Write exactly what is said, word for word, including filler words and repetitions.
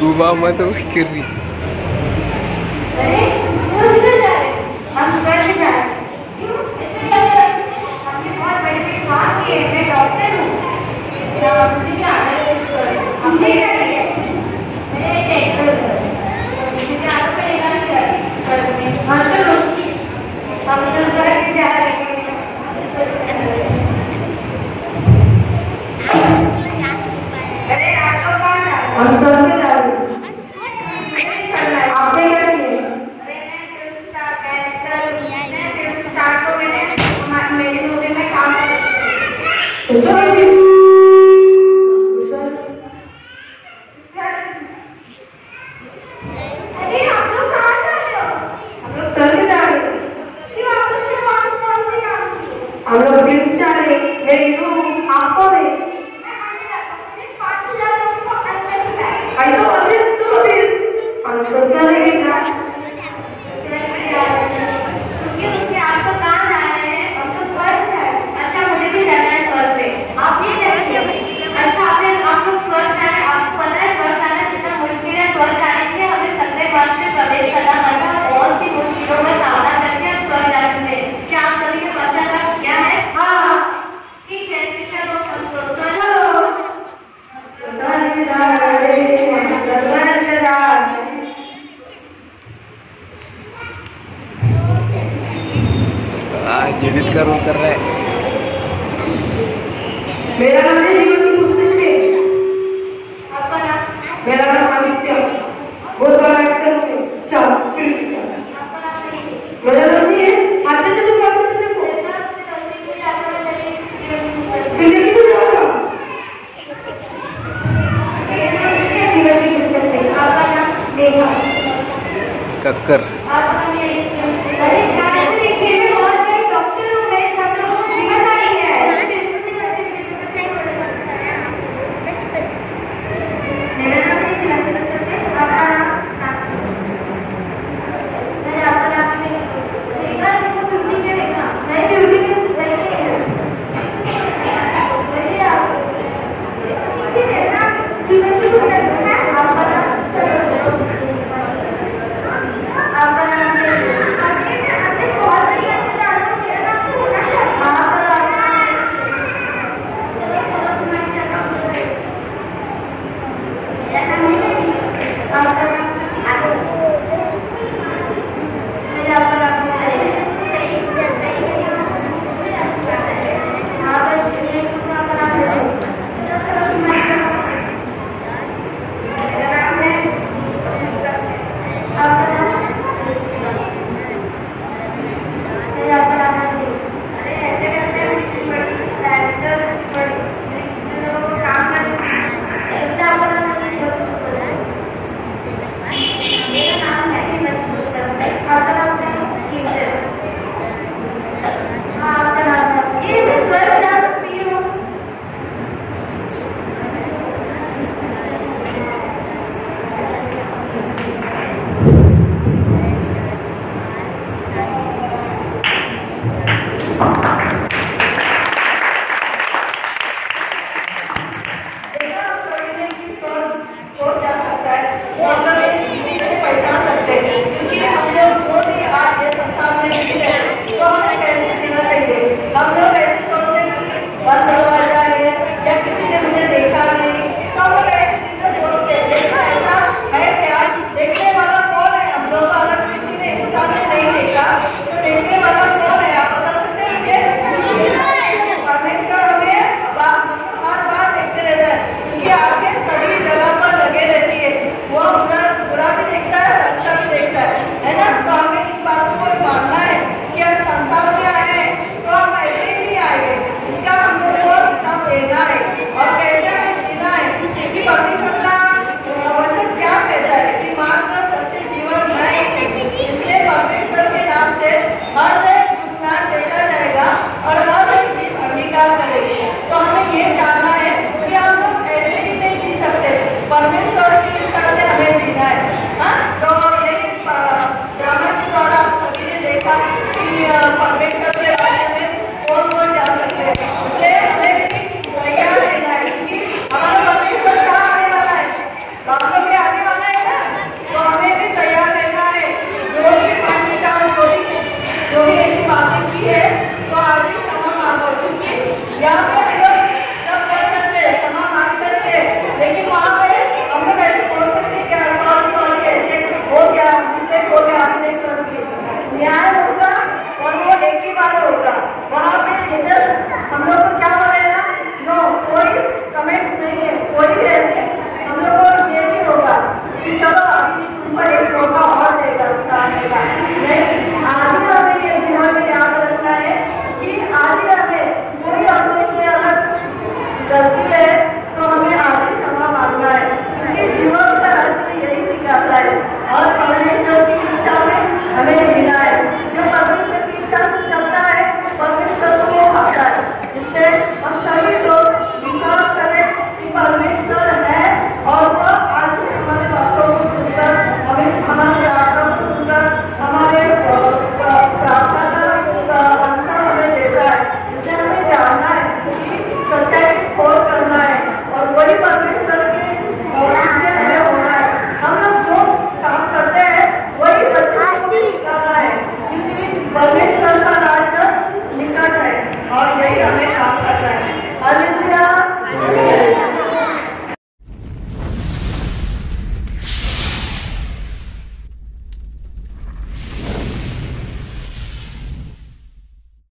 सुबह मत कर रही। अरे वो किधर जा रहे? हम घर से जा रहे हैं। क्यों? ऐसे क्या कर? हमने बहुत बड़ी बड़ी बात की है। मैं डॉक्टर हूँ। क्या मुझे क्या आना है? हमने क्या किया? मैं एक डॉक्टर हूँ। मुझे क्या आना पड़ेगा क्या? हाँ चलो। हम तो घर से जा रहे हैं। अरे आप तो कहाँ जा रहे हो? हम घर से जा रहे हैं। आपने क्या किया? अरे मैं फिल्म स्टार कैरेक्टर मैं फिल्म स्टार को मैंने मेरी मूवी में काम किया। अरे आप लोग कहाँ जा रहे हो? हम लोग फिल्म जा रहे हैं। क्यों आप लोग ने पाँच साल से काम किया? हम लोग फिल्म जा रहे हैं। मैं यूँ आपको है। मैं आने जाता हूँ। मैंने पाँच हजार लोगों को अंदर बुलाया। आई तो अंदर चलो फिर। अंदर क्या लगेगा? क्योंकि उसके आप तो कहाँ जा रहे हैं? हम तो स्वर्ग जा रहे हैं। अच्छा मुझे भी जाना है स्वर्ग पे। आप ये कहते अच्छा आपने आप लोग स्वर्ग जा रहे हैं। आपको पता है स्वर्ग जाना कितना मुश्किल है? स्वर्ग जाने के लिए हमें सत्य वर्ष में प्रवेश करना पड़ता है। बहुत सी मुश्किलों का सामना करके हम स्वर्ग जा सकते हैं। क्या आप सभी ने पश्चाताप किया है? हाँ ठीक है चलो चलो जीवित का रोल कर रहा है। मेरा नाम है जीवन की पुस्तक में। आपका नाम? मेरा नाम आदित्य। बहुत बड़ा एक्टर हूँ। चल फिल्म की चल। आपका नाम नहीं है? मेरा नाम नहीं है। आते चलो बात करते देखो। फिल्म की तो जाओगा। जीवन की पुस्तक में। आपका नाम नेहा। कक्कर। आपका नाम ये अरे कहाँ से देखिए मैं बहुत बड़ी डॉक्टर हूँ। मैं सब लोगों को जीवन आई है। मेरा नाम नहीं मिला आपका नाम साक्षी। नहीं आपका नाम नहीं देखा देखो ब्यूटी में देखा नहीं ब्यूटी में नहीं नहीं आप ठीक है ना जीवन की पुस्तक है। आपका नाम आपका नाम आपने बहुत बढ़िया से जाना। मेरा नाम तो होना चाहिए। हाँ पर आपका बाबा के आने वाला बातें की है तो आज ही क्षमा मांगो, क्योंकि यहाँ पे हम लोग सब कर सकते हैं, क्षमा मांग सकते हैं, लेकिन वहाँ पे हम लोग ऐसे बोल सकते हैं क्या सॉरी सॉरी ऐसे हो गया, मिस्टेक हो गया, हमने कर दी। न्याय होगा और वो एक ही बार होगा। वहाँ पे जिधर हम लोग को क्या बोलेगा, नो कोई कमेंट्स नहीं है, कोई ऐसे हम लोग को ये नहीं होगा कि चलो अभी तुम पर एक मौका और देगा सुधारने का। नहीं, आज ही हमें ये जीवन में याद रखना है कि आज ही हमें कोई अपने से अगर गलती है तो हमें आज ही क्षमा मांगना है, क्योंकि जीवन का रास्ता यही सिखाता है और परमेश्वर की इच्छा में हमें मिला है। जो परमेश्वर की इच्छा से चलता है परमेश्वर को वो खाता है। इसलिए हम सभी लोग विश्वास करें कि परमेश्वर है और वो आज भी हमारे बातों को सुनकर, हमें हमारी प्रार्थना को सुनकर, हमारे प्रार्थना का आंसर हमें देता है। इसलिए हमें जानना है कि सच्चाई की खोज करना है और वही परमेश्वर के से हमें होना है। हम लोग जो काम करते हैं वही बच्चों को सिखाना है, क्योंकि परमेश्वर का राज्य निकट है और यही